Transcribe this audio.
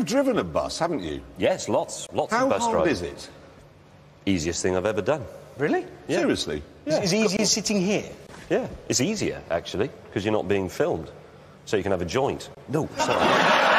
You've driven a bus, haven't you? Yes, lots of bus How driving. hard is it? Easiest thing I've ever done. Really? Yeah. Seriously? Yeah. Is it easy as sitting here? Yeah, it's easier, actually, because you're not being filmed. So you can have a joint. No, sorry.